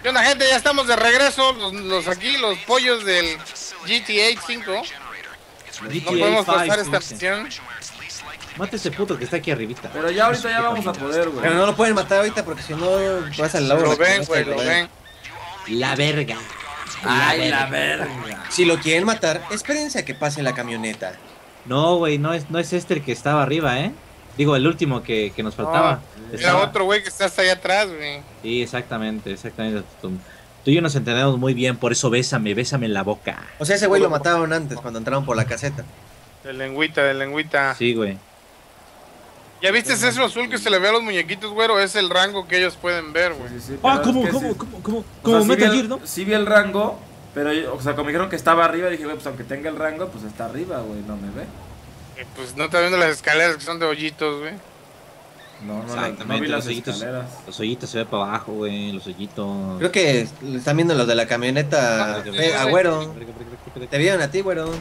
¿Qué onda, gente? Ya estamos de regreso, los pollos del GTA 5. No podemos pasar esta misión. Mate ese puto que está aquí arribita. Pero ya ahorita ya vamos a poder, güey. Pero no lo pueden matar ahorita porque si no vas al lado. Lo ven, güey, lo ven. La verga. Ay, la verga. Si lo quieren matar, espérense a que pase la camioneta. No, güey, no es este el que estaba arriba, ¿eh? Digo, el último que nos faltaba. Era otro güey que está hasta allá atrás, güey. Sí, exactamente. Tú y yo nos entendemos muy bien, por eso bésame en la boca. O sea, ese güey lo mataron antes cuando entraron por la caseta. De lengüita. Sí, güey. ¿Ya viste eso azul que se le ve a los muñequitos, güero? Es el rango que ellos pueden ver, güey. Sí, Ah, pero ¿cómo? es que sí. ¿Cómo O sea, Metal Gear, no? Sí vi el rango, pero, o sea, como dijeron que estaba arriba, dije, güey, pues aunque tenga el rango, pues está arriba, güey, no me ve. Pues no está viendo las escaleras que son de hoyitos, güey. No vi las escaleras. Los hoyitos se ve para abajo, güey, los hoyitos. Creo que están viendo los de la camioneta. Güero. Te vieron a ti, güero.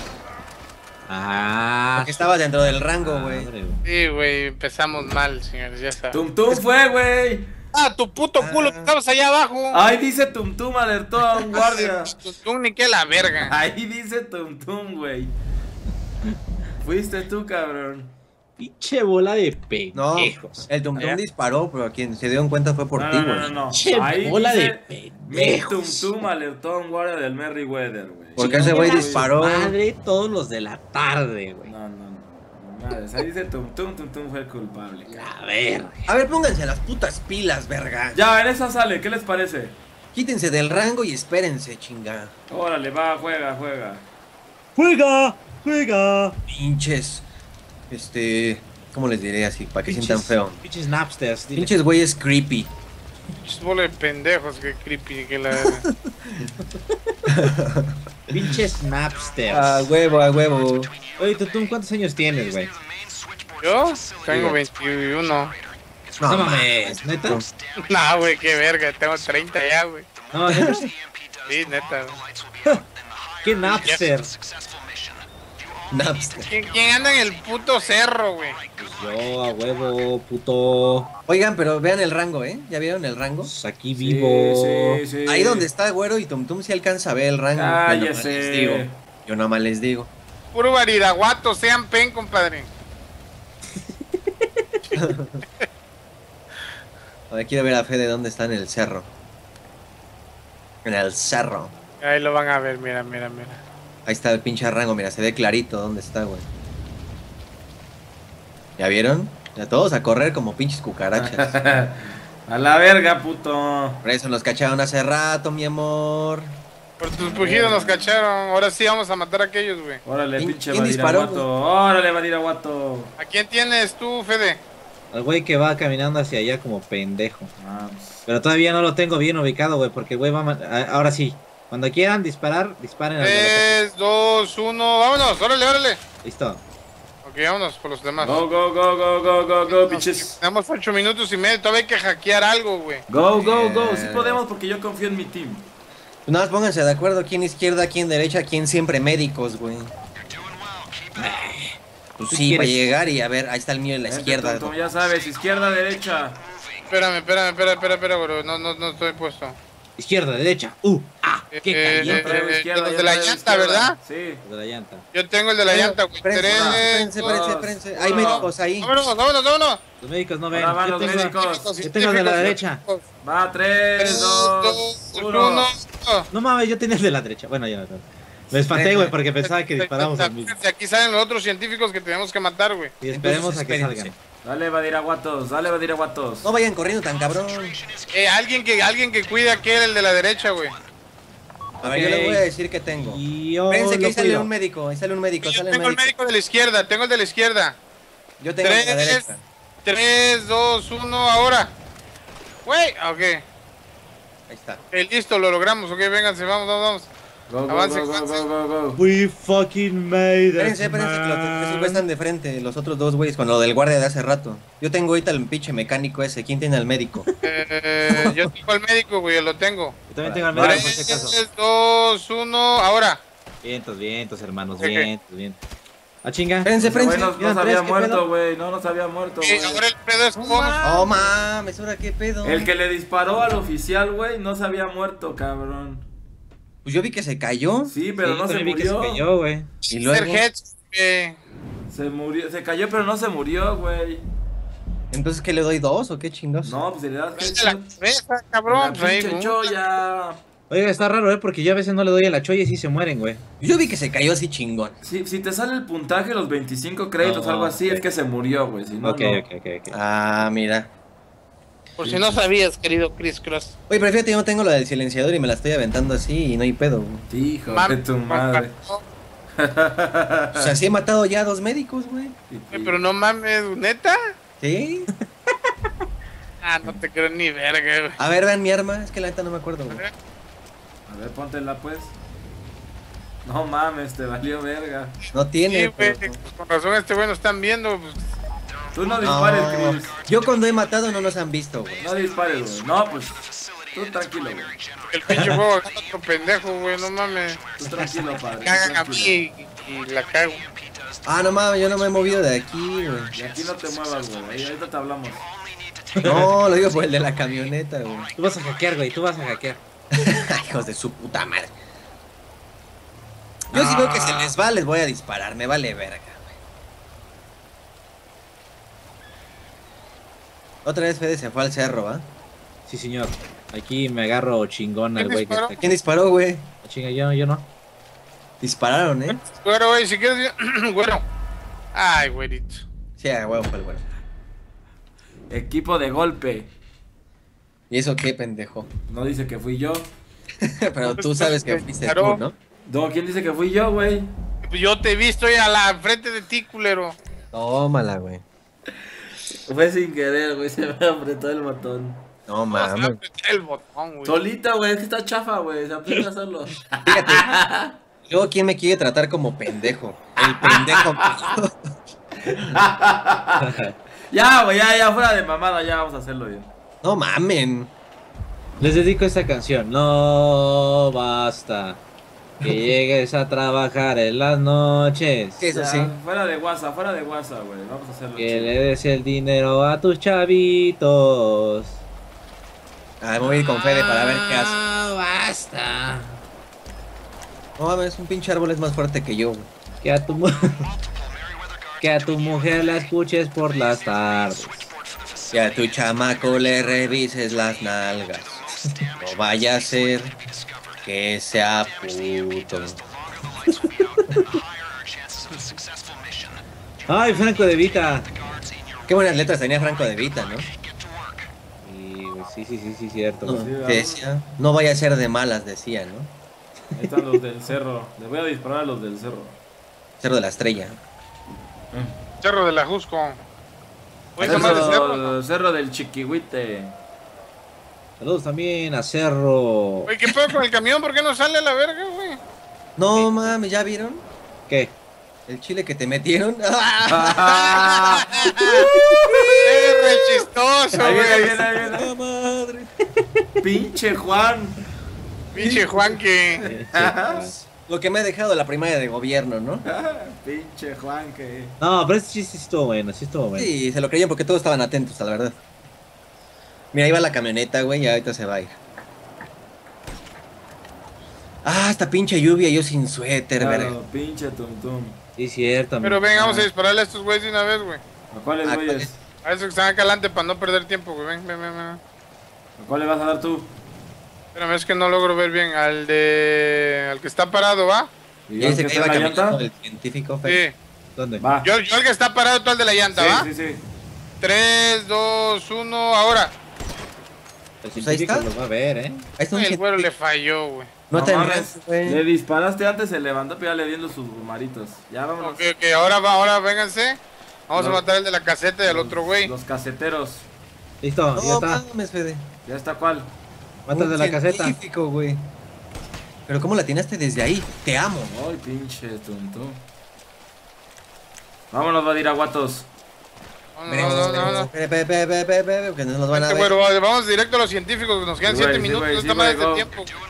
Ah. Porque estabas dentro del rango, güey. Sí, güey, empezamos mal, señores, ya está. Tum fue, güey. Ah, tu puto culo, que estabas allá abajo. Ahí dice Tum alertó a un guardia. Tú ni que la verga. Ahí dice Tum, güey. Fuiste tú, cabrón. Pinche bola de No, pendejos. el Tum disparó, pero quien se dio en cuenta fue por ti, güey. No. Pinche Ahí bola dice, de mi pendejos. Tum alertó a un guardia del Merryweather, güey. Porque ese güey Chinga disparó. su madre todos los de la tarde, güey. No. Madres, ahí dice Tum fue el culpable, cabrón. A ver. A ver, pónganse las putas pilas, verga. Ya, en esa sale, ¿qué les parece? Quítense del rango y espérense, chinga. Órale, va, juega. ¡Juega! Pinches. ¿Cómo les diré así? Para que sientan feo. Pinches napsters. Dile. Pinches güeyes creepy. Es bola de pendejos, que creepy, que la... Pinches napsters. A huevo. Oye, ¿tú cuántos años tienes, güey? ¿Yo? Tengo 21. No mames, ¿neta? No, güey, qué verga, tengo 30 ya, güey. No, ¿neta? Sí, neta, güey. ¿Qué napster? Napster. ¿Quién anda en el puto cerro, güey? Yo, a huevo, puto. Oigan, pero vean el rango, ¿eh? ¿Ya vieron el rango? Pues aquí vivo. Sí. Ahí donde está güero y Tum si alcanza a ver el rango. Cállese. Yo nomás les digo. Puro variraguato, sean pen, compadre. A ver, quiero ver a Fede dónde está en el cerro. En el cerro. Ahí lo van a ver, mira. Ahí está el pinche rango, mira, se ve clarito dónde está, güey. ¿Ya vieron? Ya todos a correr como pinches cucarachas. A la verga, puto. Por eso nos cacharon hace rato, mi amor. Por tus pujidos nos cacharon. Ahora sí vamos a matar a aquellos, güey. Órale, ¿Quién pinche disparó, Badiraguato. Órale, Badiraguato. ¿A quién tienes tú, Fede? Al güey que va caminando hacia allá como pendejo. Pues, Pero todavía no lo tengo bien ubicado, güey, porque güey ahora sí. Cuando quieran disparar, disparen al de la 3, 2, 1, vámonos, órale. Listo. Ok, vámonos por los demás. Go, pinches. Tenemos 8 minutos y medio, todavía hay que hackear algo, güey. Go. Sí podemos porque yo confío en mi team. Pues nada más pónganse de acuerdo quién izquierda, quién derecha, quién siempre médicos, güey. Pues ¿Tú sí, quieres? para llegar y a ver, ahí está el mío en la izquierda. Tonto, ya sabes, izquierda, derecha. Espérame, bro, no estoy puesto. Izquierda, derecha. Qué caliente. Traigo izquierda, el ya de la traigo llanta, izquierda. ¿verdad? Sí. De la llanta. Yo tengo el de la llanta, güey. Espérense. Hay médicos ahí. Vámonos. Los médicos no ven. Ahora van Yo los tengo, médicos. yo tengo el de la derecha. Va, 3, 2, 1. No mames, yo tenía el de la derecha. Bueno, ya no. Me espanté, güey, porque pensaba que disparamos al mismo. Aquí salen los otros científicos que tenemos que matar, güey. Y esperemos a que Espérense. salgan. Dale, Badiraguatos. No vayan corriendo tan cabrón. Alguien que cuide aquel, el de la derecha, güey. A ver, yo les voy a decir que tengo. Y yo Espérense que lo ahí sale cuido. un médico, Yo tengo el médico de la izquierda, Yo tengo el de la 3, derecha. 3, 2, 1, ahora. Güey, ok. Ahí está. Listo, lo logramos, ok, vénganse, vamos. Go. We fucking made it. Espérense, que esos güeyes están de frente, los otros dos güeyes, con lo del guardia de hace rato. Yo tengo ahorita el pinche mecánico ese, ¿quién tiene al médico? Yo tengo al médico, güey, lo tengo. Yo también tengo al médico por si 3, acaso. 2, 1, ahora. Vientos, hermanos, Ok. vientos. A chinga. Espérense, Güey, espérense. no se Quedan había tres, ¿qué muerto, pedo? güey. No se había muerto, güey. Ahora el pedo es cómo. Oh, mames, ¿ahora qué pedo? El que le disparó al oficial, güey, no se había muerto, cabrón. Pues yo vi que se cayó. Sí, pero Sí, no se también vi que murió. se cayó, güey. Y luego. Se murió, se cayó, pero no se murió, güey. Entonces, ¿qué le doy 2 o qué chingos? No, pues si le das Vete la headshot, cabeza, la cabrón. pinche cholla. Oiga, está raro, porque yo a veces no le doy a la cholla y sí se mueren, güey. Yo vi que se cayó así chingón. Si te sale el puntaje, los 25 créditos, No, algo así, ok. es que se murió, güey. Si no, Ok, no. ok. Ah, mira. Por si no sabías, querido Chris Cross. Oye, pero fíjate, yo no tengo la del silenciador y me la estoy aventando así y no hay pedo. Güey. Hijo de tu madre. O sea, sí he matado ya a 2 médicos, güey. Pero no mames, ¿neta? ¿Sí? Ah, no te creo ni verga, güey. A ver, vean mi arma. Es que la neta no me acuerdo, güey. A ver, póntela, pues. No mames, te valió verga. No Sí, tiene. güey, pero- pues con razón este güey nos están viendo. Pues, Tú no dispares, No, Chris. yo cuando he matado no nos han visto, güey. No dispares, güey. No, pues. Tú tranquilo, güey. el pinche juego agarra otro pendejo, güey, no mames. Tú tranquilo, padre. tú Cagan a mí tranquilo. y la cago. Ah, no mames, yo no me he movido de aquí, güey. Y aquí no te muevas, güey. Ahí ahorita te hablamos. No, lo digo por el de la camioneta, güey. Tú vas a hackear, güey, tú vas a hackear. Hijos de su puta madre. Yo si veo que se les va, les voy a disparar. Me vale verga, güey. Otra vez Fede se fue al cerro, ¿va? Sí, señor. Aquí me agarro chingón al ¿Quién güey que disparó? está aquí. ¿Quién disparó, güey? Ah, chinga, yo no. Dispararon, ¿eh? Güero, güey, si quieres. Güero. Ay, güerito. Sí, a huevo fue el güey. Equipo de golpe. ¿Y eso qué, pendejo? No dice que fui yo. Pero tú sabes que fuiste Disparó. tú, ¿no? No, ¿quién dice que fui yo, güey? Yo te he visto ahí a la frente de ti, culero. Tómala, güey. Fue sin querer, güey. Se me apretó el botón. No No, se va a mames. apretar el botón, güey. Solita, güey. Es que está chafa, güey. Se aprieta a hacerlo. Fíjate. Luego, ¿quién me quiere tratar como pendejo? El pendejo. Ya, güey, ya, fuera de mamada, ya vamos a hacerlo bien. No mamen. Les dedico esta canción. No basta que llegues a trabajar en las noches. Eso Ya, sí. fuera de WhatsApp, güey. Vamos a hacerlo Que chido. le des el dinero a tus chavitos. Ah, me voy a ir con Fede para ver qué hace. No basta. No mames, un pinche árbol es más fuerte que yo, güey. Que a tu que a tu mujer la escuches por las tardes. Que a tu chamaco le revises las nalgas. No vaya a ser que sea puto. Ay, Franco de Vita. Qué buenas letras tenía Franco de Vita, ¿no? Y, güey, sí, cierto. No, güey. Sí, ¿verdad? decía, no vaya a ser de malas, decía, ¿no? Ahí están los del cerro. Le voy a disparar a los del cerro. Cerro de la Estrella. Cerro de la Jusco. Güey, esa madre es cerro, ¿no? Cerro del Chiquihuite. Saludos también a Cerro. Güey, ¿qué pedo con el camión? ¿Por qué no sale a la verga, güey? No mames, ¿ya vieron? ¿Qué? El chile que te metieron. Es re chistoso, Ahí viene, ahí güey. viene, ahí viene. Madre. Pinche Juan. Pinche Juan que. Lo que me ha dejado la primaria de gobierno, ¿no? Pinche Juan que. No, pero este sí estuvo bueno, sí estuvo bueno. Sí, se lo creían porque todos estaban atentos, a la verdad. Mira, ahí va la camioneta, güey, y ahorita se va a ir. Ah, esta pinche lluvia, yo sin suéter, verga. Claro, pinche tum. Sí, cierto. Pero amigo. ven, vamos a dispararle a estos güeyes de una vez, güey. ¿A cuáles Ah, güeyes? A esos que están acá adelante para no perder tiempo, güey. Ven. ¿A cuál le vas a dar tú? Espérame, es que no logro ver bien. Al que está parado, ¿va? ¿Y Y yo dice que que está iba en la caminando llanta? el científico, Fer. Sí. ¿Dónde? Va. Yo el que está parado, tú al de la llanta, ¿va? Sí. 3, 2, 1, ahora. El Pues ahí científico está. lo va a ver, ¿eh? Ahí está un El güero le científico. falló, güey. No te mames, enredes, güey. le disparaste antes, se levantó, pero ya le viendo sus maritos. Ya vámonos. Ok, ahora vénganse. Vamos a No. matar al de la caseta y al otro güey. Los caseteros. Listo, ya No está. mames, Fede. ¿Ya está cuál? Matas de la caseta. Científico, güey. Pero ¿cómo la tiraste desde ahí? Te amo. Ay, pinche tonto. Vámonos, Badiraguatos. No. Que no nos van a Este ver. güero, vamos directo a los científicos, nos quedan Sí, 7 güey, sí, minutos, güey, esta sí, madre güey, de go. tiempo.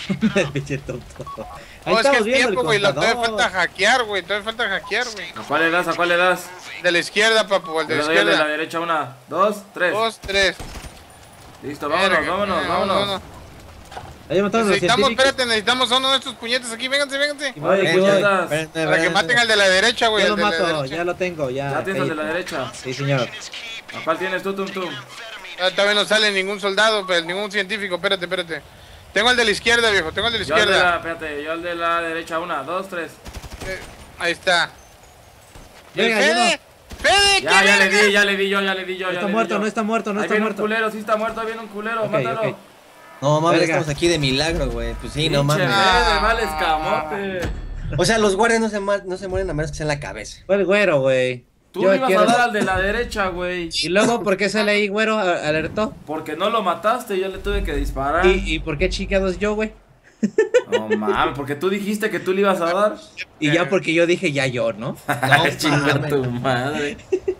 Pinche tonto. Ahí No, es que estamos es viendo el tiempo, güey. Todavía contador. falta hackear, güey. Todavía falta hackear, güey. ¿A cuál le das? ¿A cuál le das? De la izquierda, papu. El de Le la doy al de la izquierda. derecha, 1, 2, 3. 2, 3. Listo, vámonos. Ahí mataron a los Necesitamos, científicos. espérate, necesitos a uno de estos puñetes aquí. Vénganse. Aquí voy, aquí voy. Para que maten al de la derecha, güey. Ya lo al de la mato, derecha. ya lo tengo, ya. Ya tienes al de la cállate. derecha. Sí, señor. ¿A cuál tienes tú, Tum Tum? Todavía no sale ningún soldado, pero ningún científico. Espérate. Tengo el de la izquierda, viejo. Tengo el de la Yo al de izquierda. la, espérate, yo al de la derecha, 1, 2, 3. Ahí está. ¿Y el Venga, yo Fede? ¡Fede! Ya ¿qué le verga? di, ya le di yo. No está muerto, no está muerto, no Ahí está viene muerto. un culero, sí está muerto, ahí viene un culero, Ok, mátalo. ok. No mames, Verga. estamos aquí de milagro, güey. Pues sí, no Pinche mames. Fede, vale escamote. O sea, los guardias no se mueren a menos que sea en la cabeza. Fue el güero, güey. Tú Yo le ibas quiero- a dar al de la derecha, güey. Y luego, ¿por qué sale ahí, güero? Alertó. Porque no lo mataste, yo le tuve que disparar. ¿Y por qué chingados yo, güey? No mames, porque tú dijiste que tú le ibas a dar. Y ya porque yo dije ya yo, ¿no? Chinga mames. tu madre.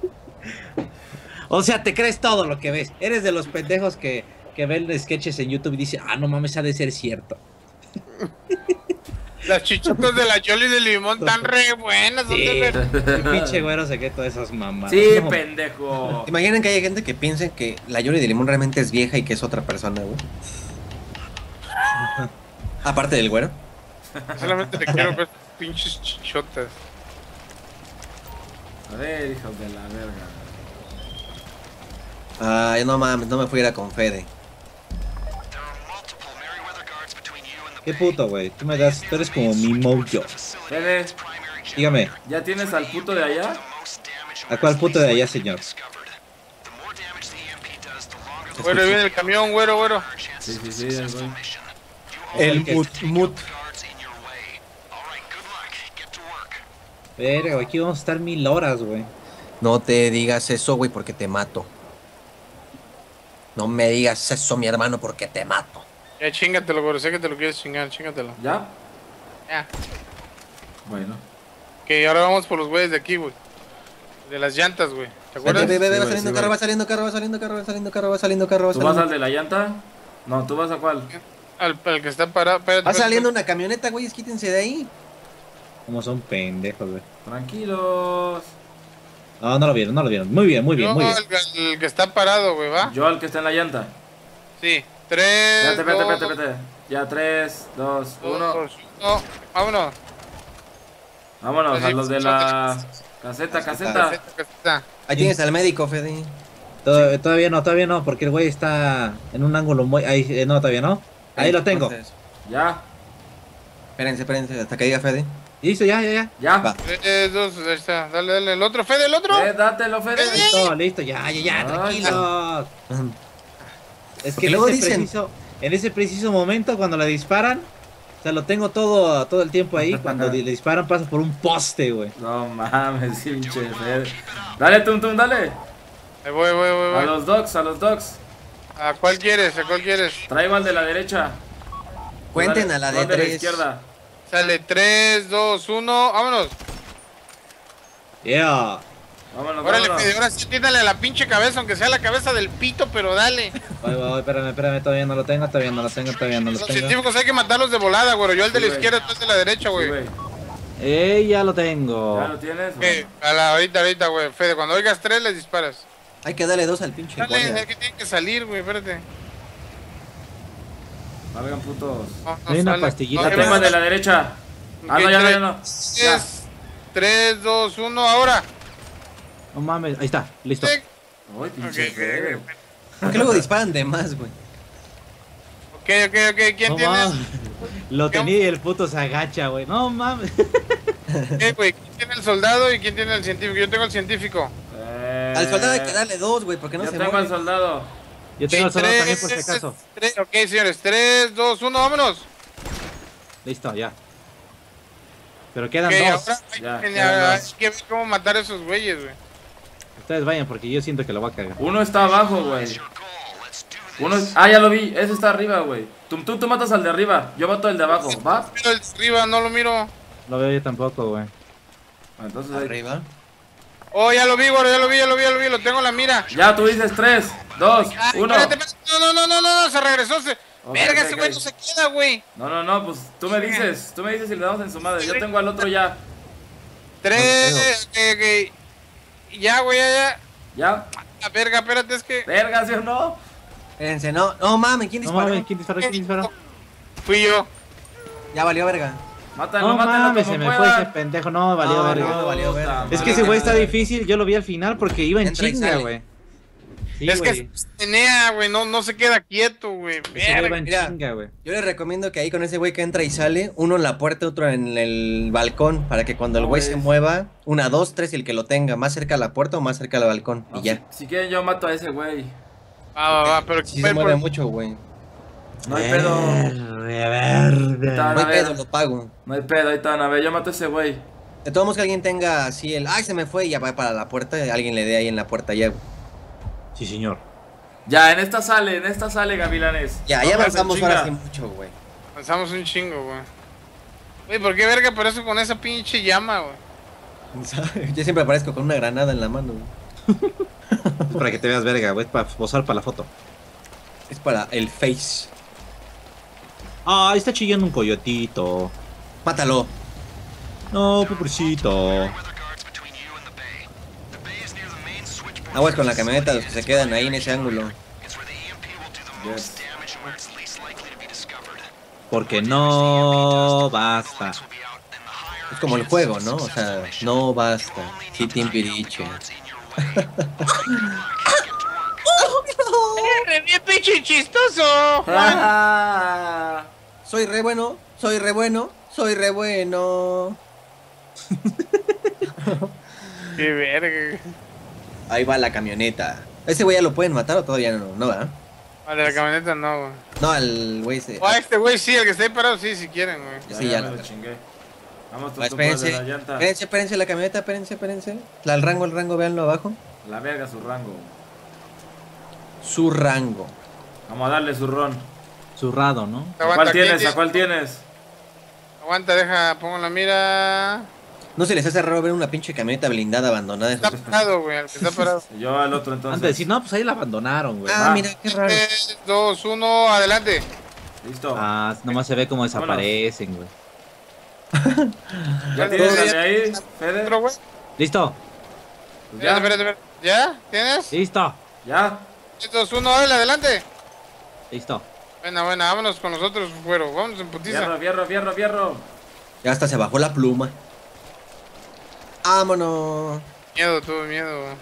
O sea, te crees todo lo que ves. Eres de los pendejos que ven sketches en YouTube y dicen, ah, no mames, ha de ser cierto. Las chichitas de la Yoli de limón tan re buenas. Sí, ¿Dónde el pinche güero se queda todas esas mamadas. Sí, No, pendejo. ¿Te imaginan que hay gente que piense que la Yoli de Limón realmente es vieja y que es otra persona, güey? Aparte del güero. Solamente te quiero ver pinches chichotas. A ver, hijos de la verga. Ay, no mames, no me fui a ir a con Fede. Qué puto, güey. Tú eres como mi mojo. Fede, Dígame, ¿ya tienes al puto de allá? ¿a cuál puto de allá, señor? Güero, ahí viene el camión, güero. Sí, ahí voy. El El mut. Verga, güey, aquí vamos a estar 1000 horas, güey. No te digas eso, güey, porque te mato. No me digas eso, mi hermano, porque te mato. Ya chingatelo, güero. Sé que te lo quieres chingar, chingatelo. ¿Ya? Ya. Bueno. Que ahora vamos por los güeyes de aquí, güey. De las llantas, güey. ¿Te Ve, acuerdas? ve, ve, Sí, va güey, saliendo sí, carro, güey. va saliendo carro, va saliendo carro, va saliendo carro, va saliendo carro, va ¿Tú vas al saliendo. de la llanta? No, ¿tú vas a cuál? Al que está parado. Espérate, Va espérate. saliendo una camioneta, güey, quítense de ahí. Como son pendejos, güey. Tranquilos. No, no lo vieron, no lo vieron. Muy bien, muy bien, Yo, muy bien. el que está parado, güey, ¿va? Yo al que está en la llanta. Sí. 3, Espérate. Ya, 3, 2, 1. No, vámonos. Vámonos a Sí, los de la caseta. Caseta. Ahí tienes al médico, Fede. Todavía no, porque el güey está en un ángulo muy... Ahí, no, todavía no. Ahí lo tengo. Entonces, Ya, espérense, hasta que diga Fede. Listo, ya. ya. Va. 3, 2, ahí está. Dale, el otro, Fede, el otro. Dátelo, Fede. Listo, ya, Ay, tranquilos. Es Porque que luego dicen- en ese preciso momento cuando le disparan, o sea, lo tengo todo el tiempo ahí. Cuando le disparan pasa por un poste, güey. No mames, pinche Fede. Dale, Tum Tum, dale. Ahí voy. A los dogs. ¿A cuál quieres? Traigo al de la derecha. Cuenten Dale, a la tú de al de la 3. izquierda. Sale 3, 2, 1, vámonos. Yeah. Vámonos, Órale, vámonos. Fede, ahora sí tírale a la pinche cabeza, aunque sea la cabeza del pito, pero dale. Voy, espérame, todavía no lo tengo. Los científicos hay que matarlos de volada, güero. Yo el de la Sí, güey. izquierda, tú el de la derecha, Sí, güey. güey. Ya lo tengo. ¿Ya lo tienes? Ahorita, güey. Fede, cuando oigas 3, les disparas. Hay que darle 2 al pinche Dale, guardia. es que tiene que salir, güey, espérate. Salgan putos. No, Hay una sale. pastillita Ya que tengo al de la derecha. Ah, no, ya no. Ya. 3, 2, 1, ahora. No mames, ahí está, listo. Sí. Uy, pinche Fede. ¿Por qué luego disparan de más, güey? Ok, ¿quién No tiene? mames. Lo tenía y el puto se agacha, güey. No mames. Güey, ¿quién tiene el soldado y quién tiene el científico? Yo tengo el científico. Al soldado hay que darle 2, güey, porque no Yo se tengo al mueve. soldado. Yo tengo el soldado también por si acaso. Ok, señores, 3, 2, 1, vámonos. Listo, ya. Pero quedan Ok, dos. ahora Ya, hay quedan que ver cómo matar a esos güeyes, güey. Ustedes vayan porque yo siento que lo va a cagar. Uno está abajo, güey. Ah, ya lo vi. Ese está arriba, güey. Tú matas al de arriba. Yo mato al de abajo. ¿Va? Miro el de arriba, no lo miro. Lo veo yo tampoco, güey. Entonces ahí. Arriba. Oh, ya lo vi, güey, ya lo vi, lo tengo en la mira. Ya, tú dices 3, 2, Ah, 1. espérate, no, se regresó. Verga, ese güey no se queda, güey. No, pues tú me dices si le damos en su madre. Yo tengo al otro ya. 3, ya, güey, ya. ¿Ya? La verga, espérate, es que... Verga, ¿sí o no? Espérense, no mames, ¿quién No disparó? mames, ¿quién disparó? Fui yo. Ya valió verga. Mátalo, No mátalo mames, como se me fue pueda. ese pendejo, no, valió No, verga. no, valió verga. Es que ese güey está difícil, yo lo vi al final porque iba en Entra y chinga, sale. güey. Sí, Es que güey. se menea, güey, no se queda quieto, güey. Ese güey va Verga. en Mira. chinga, güey. Yo les recomiendo que ahí con ese güey que entra y sale, uno en la puerta, otro en el balcón, para que cuando el No, güey güey. se mueva, 1, 2, 3 y el que lo tenga, más cerca a la puerta o más cerca al balcón. No, Y ya. Si quieren yo mato a ese güey. Va, pero... Si se mueve mucho, güey. No hay pedo. Verde. Está- No hay a ver. pedo, lo pago. No hay pedo, ahí están. A ver, yo mato a ese güey. De todos modos que alguien tenga así el, ay, se me fue y ya va para la puerta, alguien le dé ahí en la puerta ya, güey. Sí, señor. Ya, en esta sale, Gavilanes. Ya Pónganse avanzamos en ahora sí chinga. mucho, güey. Avanzamos un chingo, güey. Güey, ¿por qué verga por eso con esa pinche llama, güey? Yo siempre aparezco con una granada en la mano, güey. Para que te veas verga, güey, para posar para la foto. Es para el face. Ah, está chillando un coyotito. Mátalo. No, pobrecito. Aguas con la camioneta, los que se quedan ahí en ese ángulo. Yes. Porque no basta. Es como el juego, ¿no? O sea, no basta. Sí, Timpiriche. ¡Bien pinche chistoso! Ah, Soy re bueno, soy re bueno, soy re bueno. ¡Qué verga! Ahí va la camioneta. ¿Ese güey ya lo pueden matar o todavía no? No, ¿verdad? Al de la camioneta no, güey. No, al güey ese. O a este güey sí, el que está ahí parado sí, si quieren, güey. ya, Sí, ya ya me lo- lo chingué. Vamos, tú, Espérense, de la llanta. espérense la camioneta, espérense. El rango, véanlo abajo. La verga, su rango. Su rango. Vamos a darle su ron. Zurrado, ¿no? ¿A cuál tienes? ¿A cuál tienes? Aguanta, deja, pongo la mira. ¿No se les hace raro ver una pinche camioneta blindada abandonada? Está parado, güey, el que está parado. Yo al otro entonces. Antes de decir, no, pues ahí la abandonaron, güey. Ah, va. mira, qué raro. 3, 2, 1, adelante. Listo. Ah, nomás se ve cómo desaparecen, güey. ¿Ya tienes al de ahí, Fede? Otro, güey. ¿Listo? Pues ya. Espérate. ¿Ya? ¿Tienes? ¿Listo? Ya. 3, 2, 1, adelante. Listo. Buena, vámonos con nosotros, güero. Vámonos en putiza. Fierro. Ya hasta se bajó la pluma. Vámonos. Miedo, tuve miedo, güey.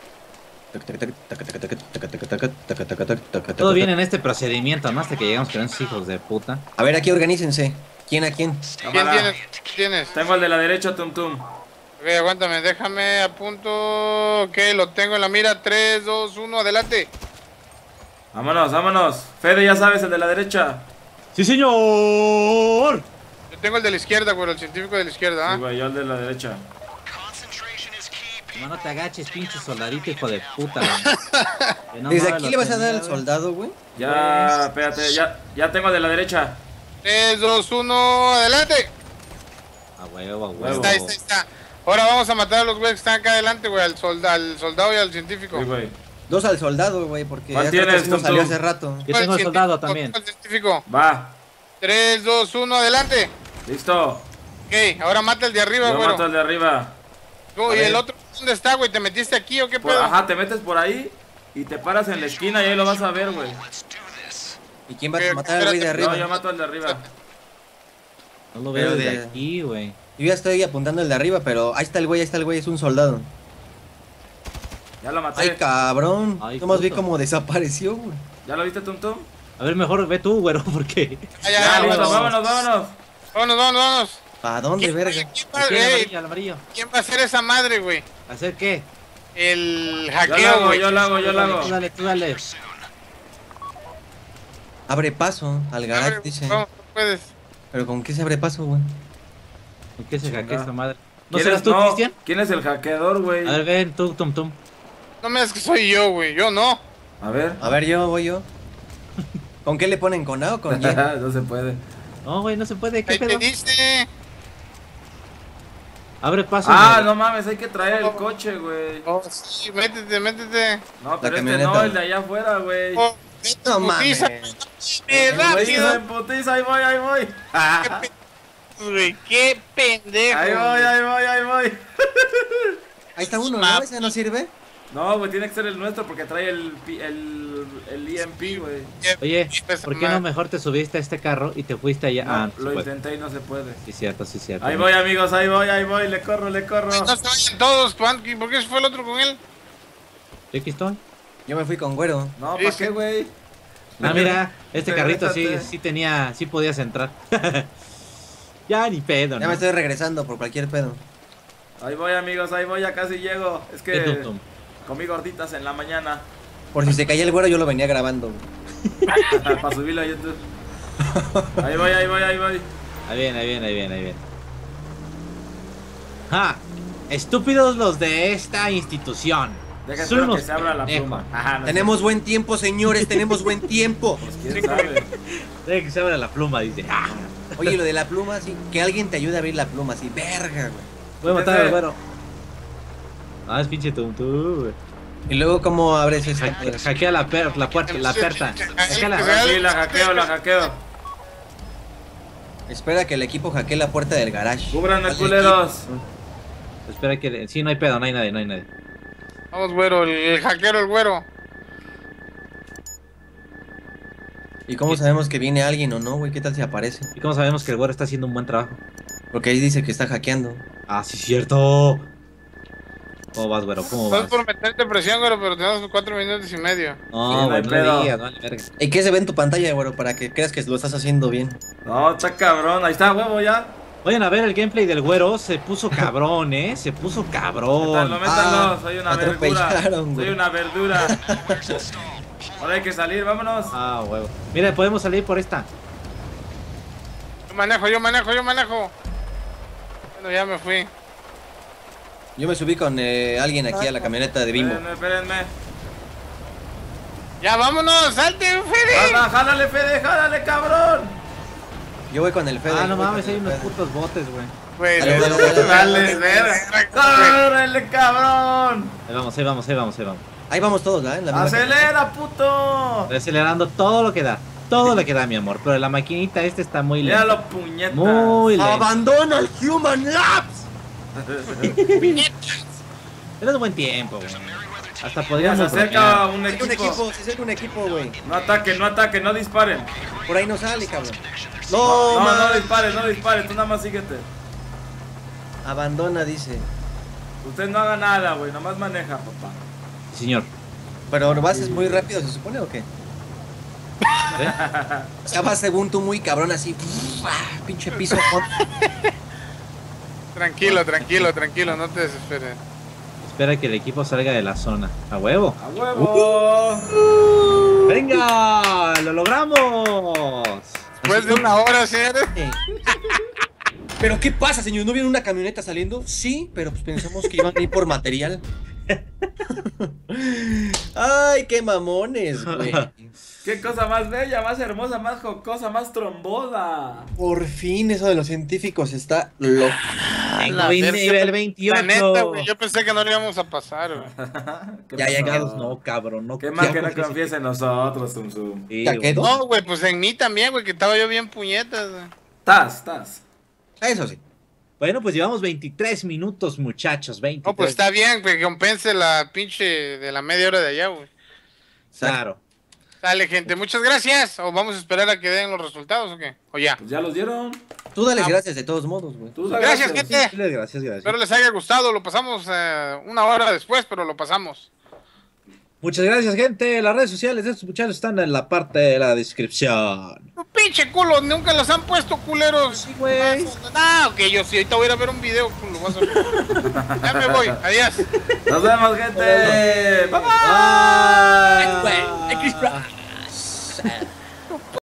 Todo bien en este procedimiento, ¿no? Hasta que llegamos con esos hijos de puta. A ver, aquí organícense. ¿Quién a quién? ¿Quién Cámara. tienes? ¿Tienes? Tengo el de la derecha, Tum Tum. Ok, aguántame, déjame a punto. Ok, lo tengo en la mira. 3, 2, 1, adelante. Vámonos. Fede, ya sabes, el de la derecha. ¡Sí, señor! Yo tengo el de la izquierda, güero, el científico de la izquierda, Sí, ¿ah? güey, yo el de la derecha. No te agaches, pinche soldadito, hijo de puta, güey. Que no ¿Desde mames, aquí lo le vas a dar tenía, al güey. soldado, güey? Ya, espérate, ya tengo el de la derecha. 3, 2, 1, adelante. A huevo, a Huevo. huevo. Ahí está. Ahora vamos a matar a los güeyes que están acá adelante, güey, al soldado y al científico. Sí, güey. 2 al soldado, güey, porque ¿Cuál ya creo que tienes, así nos Tum salió Tum? hace rato. Yo tengo el soldado también. El científico. Va. 3, 2, 1, adelante. Listo. Ok, ahora mata el de arriba, Yo güero. mato al de arriba. Tú, A ¿y ver. el otro dónde está, güey? ¿Te metiste aquí o qué pedo? Ajá, te metes por ahí y te paras en la esquina y ahí lo vas a ver, güey. ¿Y quién va Ok, a matar al güey de espérate. No, arriba? yo mato al de arriba. No lo veo Pero desde de- aquí, güey. Yo ya estoy apuntando el de arriba, pero ahí está el güey, es un soldado. Ya lo maté. Ay, cabrón. Ay, Nomás vi puto. cómo desapareció, güey. ¿Ya lo viste, Tum Tum? A ver, mejor ve tú, güero, porque... Ya, listo, vámonos. vámonos. Vámonos. ¿Para dónde, ¿Quién, verga? quién va, Aquí, el ey, amarillo, el amarillo. ¿quién va a hacer esa madre, güey? ¿Hacer qué? El Yo lo hackeo, hago, güey. yo lo hago. Tú dale, tú dale. Abre paso al garage, Abre, dice. vamos, tú puedes. ¿Pero con qué se abre paso, güey? ¿Por qué se hackea esta madre? ¿No ¿Quién serás es- tú, Cristian? ¿Quién es el hackeador, güey? A ver, ven, tú, Tum Tum. No me digas que soy yo, güey. Yo no. A ver. A ver, voy yo. ¿Con qué le ponen? ¿Con A o con Y? No se puede. No, güey, no se puede, ¿qué Ahí te pedo? dice. Abre paso. Ah, güey. no mames, hay que traer el coche, güey. Oh, sí, métete. No, pero este camioneta. no, el de allá afuera, güey. Oh, No mames. Rápido. En putiza, ahí voy. Güey, qué pendejo. Ahí voy. Ahí está uno, ¿no? ¿Ese no sirve? No, güey, tiene que ser el nuestro porque trae el EMP, güey. Oye, ¿por qué no mejor te subiste a este carro y te fuiste allá? No, lo intenté y no se puede. Sí, cierto. Ahí voy, amigos, ahí voy, le corro. No se vayan todos, ¿por qué fue el otro con él? ¿Yo aquí estoy? Yo me fui con güero. No, ¿para qué, güey? Ah, mira, este carrito Regrésate. sí podías entrar. Ya ni pedo, Ya ¿no? me estoy regresando por cualquier pedo. Ahí voy, amigos, ya casi llego. Es ¿Qué que tum-tum? comí gorditas en la mañana. Por si se caía el güero, yo lo venía grabando. Para subirlo a YouTube. Ahí voy. Ahí viene. ¡Ja! Estúpidos los de esta institución. Deja Son espero unos que se abra la pendejos. pluma. Ajá, no Tenemos buen tiempo, señores, tenemos buen tiempo. sé. Pues quién sabe. Deja que se abra la pluma, dice. ¡Ah! Oye, lo de la pluma, sí. Que alguien te ayude a abrir la pluma, así. Verga, güey. Voy a matar al güero. Ah, es pinche tum-tum, güey. Y luego, ¿cómo abres esta? Hackea la puerta. Hackeala. Sí, la hackeo. Espera que el equipo hackee la puerta del garage. Cúbranme, Al culeros. equipo. Espera que... Sí, no hay pedo, no hay nadie. Vamos, güero, el hackero, el güero. ¿Y cómo sabemos que viene alguien o no, güey? ¿Qué tal si aparece? ¿Y cómo sabemos que el güero está haciendo un buen trabajo? Porque ahí dice que está hackeando. Ah, sí, cierto. ¿Cómo vas, güero? ¿Cómo Estás vas? por meterte presión, güero, pero tenemos 4 minutos y medio. No, Sí, no hay güey, no pedo. le digas, vale, verga. ¿Y qué se ve en tu pantalla, güero? Para que creas que lo estás haciendo bien. No, está cabrón. Ahí está, huevo, ya. Vayan a ver el gameplay del güero, se puso cabrón, se puso cabrón. Métanlo, soy una verdura. atropellaron, güey. Soy una verdura. Ahora hay que salir, vámonos. Ah, huevo. Mira, podemos salir por esta. Yo manejo. Bueno, ya me fui. Yo me subí con alguien aquí a la camioneta de Bimbo. Espérenme. Ya, vámonos, salte, Fede. Jálale, Fede, jálale, cabrón. Yo voy con el Fede. Ah, no yo voy mames, con hay el unos Fede. putos botes, güey. Güey, Dale, dale, dale, Dale, verga. Córrele, cabrón. Ahí vamos. Ahí vamos todos, ¿verdad? En la misma Acelera, puto. Estoy acelerando todo lo que da. Todo lo que da, mi amor. Pero la maquinita esta está muy lenta. Míralo, puñeta. Muy lenta. ¡Abandona el Human Labs! Pero es buen tiempo, güey. Hasta Ya podríamos... se acerca bromear. un Se equipo. acerca un equipo, güey. No ataquen, no disparen. Por ahí no sale, cabrón. No, man. no dispares, tú nada más síguete. Abandona, dice. Usted no haga nada, güey, nomás maneja, papá. Sí, señor. Pero vas muy rápido, ¿se supone o qué? ¿Eh? O sea, vas según tú muy cabrón así. Pinche piso. Tranquilo, no te desesperes. Espera que el equipo salga de la zona. ¡A huevo! ¡A huevo! ¡Venga! ¡Lo logramos! Después de una hora, señores. ¿Pero qué pasa, señor? ¿No viene una camioneta saliendo? Sí, pero pues pensamos que iban a ir por material. Ay, qué mamones, güey. ¡Qué cosa más bella, más hermosa, más jocosa, más tromboda! Por fin eso de los científicos está loco. Tengo nivel 28. La neta, güey, yo pensé que no lo íbamos a pasar, güey. ¿Qué Ya pasó? llegados, No, cabrón, no. Qué mal que no confíes confíes en nosotros, Zum Zum. Sí, ¿Ya güey. quedó? No, güey, pues en mí también, güey, que estaba yo bien puñetas, güey. Estás. Eso sí. Bueno, pues llevamos 23 minutos, muchachos. 23. No, pues está bien, que compense la pinche de la media hora de allá, güey. Claro. Dale, gente, muchas gracias. ¿O vamos a esperar a que den los resultados o qué? ¿O ya? Pues ya los dieron. Tú dale gracias de todos modos, güey. Tú da Gracias, gente. Gracias. Espero les haya gustado. Lo pasamos una hora después, pero lo pasamos. Muchas gracias, gente. Las redes sociales de estos muchachos están en la parte de la descripción. Pinche culo, nunca los han puesto, culeros. Sí, güey. Ah, ok, yo sí. Ahorita voy a ir a ver un video, culo. Vas a ver. Ya me voy. Adiós. Nos vemos, gente. Bye bye.